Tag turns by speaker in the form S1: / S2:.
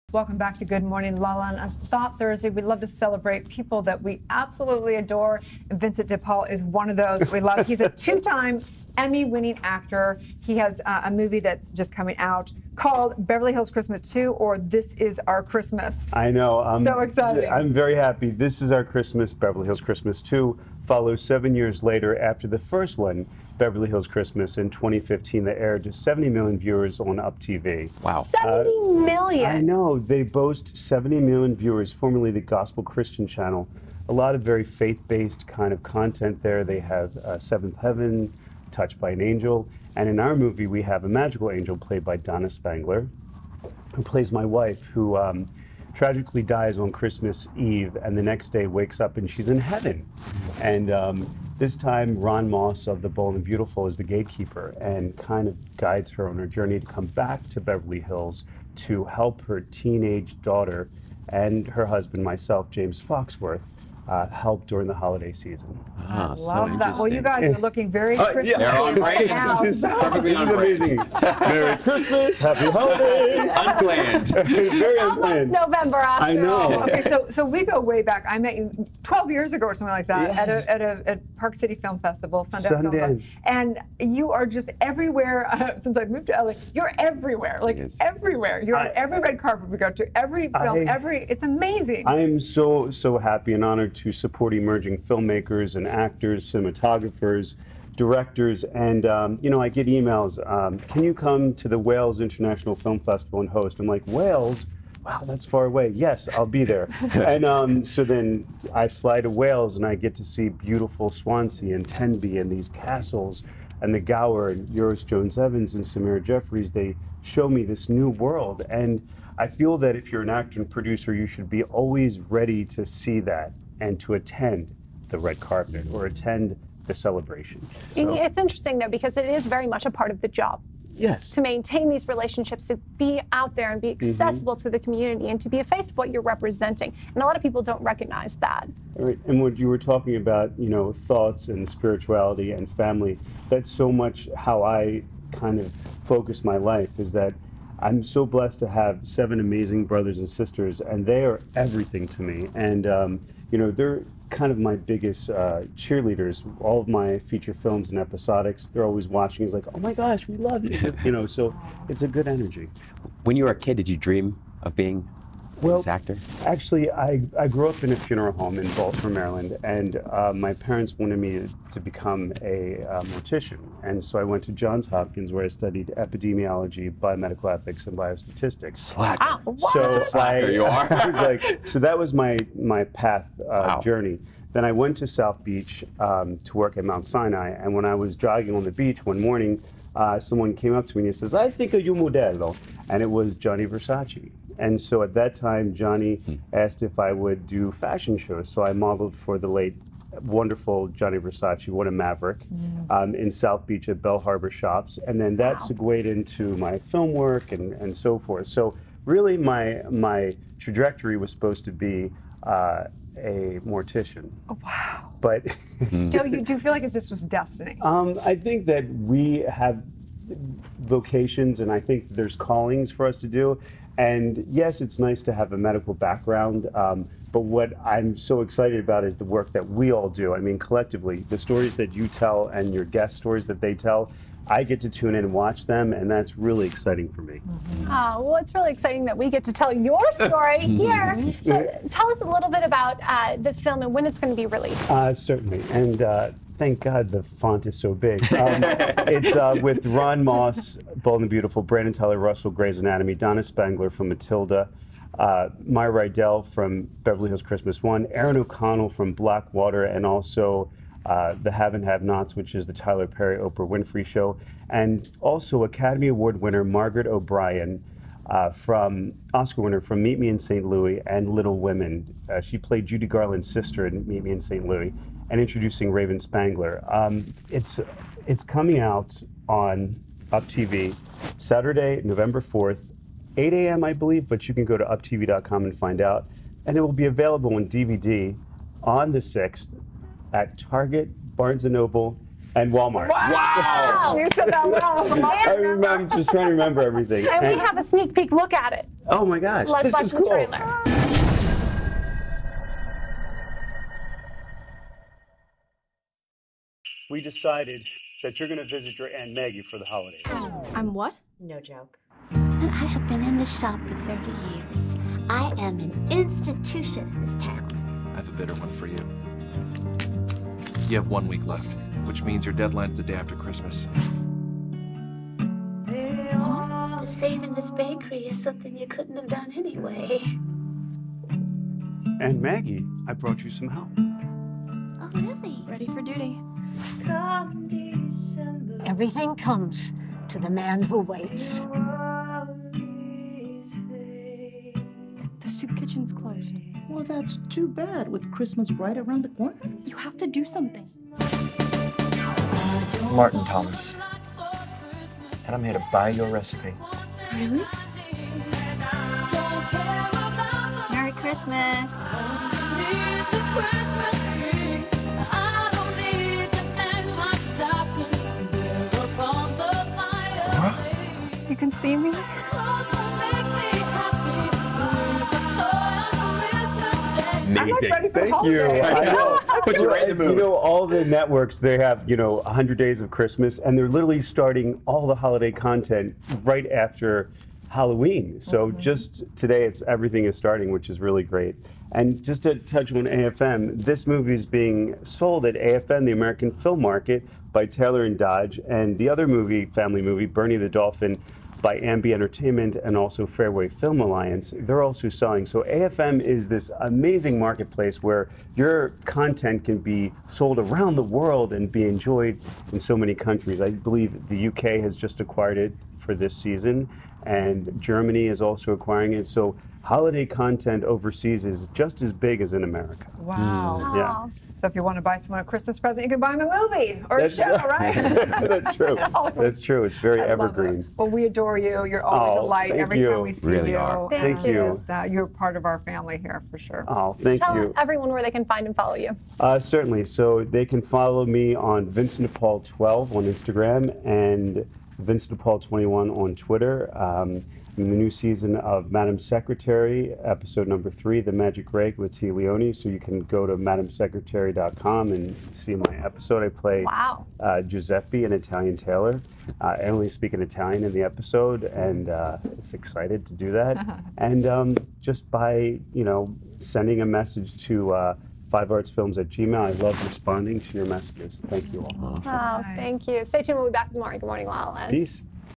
S1: Welcome back to Good Morning, LaLa. On Thought Thursday, we love to celebrate people that we absolutely adore. And Vincent DePaul is one of those we love. He's a two-time Emmy-winning actor. He has a movie that's just coming out called Beverly Hills Christmas 2 or This Is Our Christmas.
S2: I know.
S1: So exciting.
S2: I'm very happy. This Is Our Christmas, Beverly Hills Christmas 2, follows 7 years later after the first one, Beverly Hills Christmas, in 2015 that aired to 70 million viewers on Up TV.
S3: Wow.
S4: 70 million.
S2: I know. They boast 70 million viewers, formerly the Gospel Christian channel. A lot of very faith-based kind of content there. They have Seventh Heaven, Touched by an Angel. And in our movie, we have a magical angel played by Donna Spangler, who plays my wife, who tragically dies on Christmas Eve, and the next day wakes up and she's in heaven. And this time, Ron Moss of The Bold and Beautiful is the gatekeeper and kind of guides her on her journey to come back to Beverly Hills to help her teenage daughter and her husband, myself, James Foxworth, help during the holiday season.
S3: Ah,
S1: Love that. Well, you guys are looking very Christmas.
S3: They're on brand.
S1: Now.
S3: This is perfectly on
S2: amazing. Merry Christmas, Happy Holidays.
S3: Unplanned.
S2: Very
S4: Almost
S2: unplanned.
S4: November after
S2: I know.
S4: all.
S1: Okay, so we go way back. I met you 12 years ago or something like that
S2: Yes.
S1: at Park City Film Festival, Sundance Film Festival.
S2: Sundance.
S1: And you are just everywhere since I moved to LA. You're everywhere, like
S3: Yes.
S1: everywhere. You're on every red carpet we go to, every film, it's amazing.
S2: I am so happy and honored to support emerging filmmakers and actors, cinematographers, directors, and you know, I get emails. Can you come to the Wales International Film Festival and host? I'm like, Wales? Wow, that's far away. Yes, I'll be there. And so then I fly to Wales and I get to see beautiful Swansea and Tenby and these castles and the Gower and Euros Jones Evans and Samira Jeffries. They show me this new world, and I feel that if you're an actor and producer, you should be always ready to see that and to attend the red carpet or attend the celebration. So,
S4: It's interesting, though, because it is very much a part of the job.
S2: yes.
S4: To maintain these relationships, to be out there and be accessible to the community and to be a face of what you're representing. And a lot of people don't recognize that.
S2: Right. And what you were talking about, you know, thoughts and spirituality and family, that's so much how I kind of focus my life, is that I'm so blessed to have 7 amazing brothers and sisters, and they are everything to me. And, you know, they're kind of my biggest cheerleaders. All of my feature films and episodics, they're always watching. It's like, oh my gosh, we love you. You know, so it's a good energy.
S3: When you were a kid, did you dream of being a famous actor?
S2: Actually, I grew up in a funeral home in Baltimore, Maryland, and my parents wanted me to become a mortician. And so I went to Johns Hopkins, where I studied epidemiology, biomedical ethics, and biostatistics.
S3: Slacker.
S4: Ah, what?
S2: So
S3: Such a slacker you are.
S2: I was like, so that was my path journey. Then I went to South Beach to work at Mount Sinai, and when I was jogging on the beach one morning, someone came up to me and he says, "I think of you modello," and it was Gianni Versace. And so at that time, Johnny asked if I would do fashion shows. So I modeled for the late, wonderful Gianni Versace, what a maverick, in South Beach at Bell Harbor Shops. And then that segued into my film work and so forth. So really my trajectory was supposed to be a mortician.
S1: Oh, wow.
S2: But
S1: do you feel like it just was destiny?
S2: I think that we have vocations, and I think there's callings for us to do. And yes, it's nice to have a medical background, but what I'm so excited about is the work that we all do. I mean, collectively, the stories that you tell and your guest stories that they tell, I get to tune in and watch them, and that's really exciting for me.
S4: Well, it's really exciting that we get to tell your story here. So tell us a little bit about the film and when it's going to be released.
S2: Certainly, and thank God the font is so big. It's with Ron Moss, Bold and Beautiful, Brandon Tyler Russell, Grey's Anatomy, Donna Spangler from Matilda, Maya Rydell from Beverly Hills Christmas 1, Erin O'Connell from Blackwater, and also The Have and Have-Nots, which is the Tyler Perry Oprah Winfrey Show, and also Academy Award winner Margaret O'Brien, from Oscar winner from Meet Me in St. Louis and Little Women. She played Judy Garland's sister in Meet Me in St. Louis, and introducing Raven Spangler. It's coming out on Up TV Saturday, November 4th, 8 a.m. I believe, but you can go to uptv.com and find out. And it will be available on DVD on the 6th at Target, Barnes & Noble, And Walmart.
S3: Wow!
S1: You said that well.
S2: I'm just trying to remember everything.
S4: And we have a sneak peek look at it.
S2: Oh my gosh,
S4: Let's
S2: this
S4: watch
S2: is
S4: the
S2: cool.
S4: trailer.
S2: We decided that you're going to visit your Aunt Maggie for the holidays.
S5: I'm what?
S6: No joke.
S7: And I have been in this shop for 30 years. I am an institution in this town.
S8: I have a better one for you. You have 1 week left, which means your deadline's the day after Christmas.
S7: Oh, saving this bakery is something you couldn't have done anyway.
S2: Aunt Maggie, I brought you some help.
S7: Oh, really?
S5: Ready for duty.
S7: Everything comes to the man who waits.
S5: The soup kitchen's closed.
S9: Well, that's too bad with Christmas right around the corner.
S5: You have to do something.
S10: Martin Thomas. And I'm here to buy your recipe.
S5: Really?
S6: Merry Christmas.
S4: You can see me.
S3: Amazing.
S1: Ready for the
S2: Thank you.
S1: holidays.
S2: I know.
S3: Put you right in the mood.
S2: You know, all the networks, they have, 100 Days of Christmas, and they're literally starting all the holiday content right after Halloween. So just today, everything is starting, which is really great. And just to touch on AFM, this movie is being sold at AFM, the American Film Market, by Taylor and Dodge, and the other movie, family movie, Bernie the Dolphin, by Ambi Entertainment and also Fairway Film Alliance. They're also selling. So AFM is this amazing marketplace where your content can be sold around the world and be enjoyed in so many countries. I believe the UK has just acquired it for this season, and Germany is also acquiring it. So holiday content overseas is just as big as in America.
S1: Wow.
S2: Yeah.
S1: So if you want to buy someone a Christmas present, you can buy them a movie or a show, right?
S2: That's true. That's true. It's very
S1: I love
S2: evergreen.
S1: it. Well, we adore you. You're always a light
S2: thank
S1: every
S2: you.
S1: time we see
S3: Really
S1: you.
S3: are.
S2: Thank you.
S1: Just, you're part of our family here for sure.
S2: Oh, thank
S4: Tell
S2: you.
S4: everyone where they can find and follow you.
S2: Certainly. So they can follow me on Vincent DePaul 12 on Instagram and Vincent DePaul 21 on Twitter. In the new season of Madam Secretary, episode number 3, The Magic Rake with T. Leone. So you can go to madamsecretary.com and see my episode. I play Giuseppe, an Italian tailor. I only speak in Italian in the episode, and it's excited to do that. And just by, sending a message to 5artsfilms@gmail. I love responding to your messages. Thank you all.
S4: Oh, thank you. Stay tuned. We'll be back with more. Good morning, LaLa.
S2: Peace.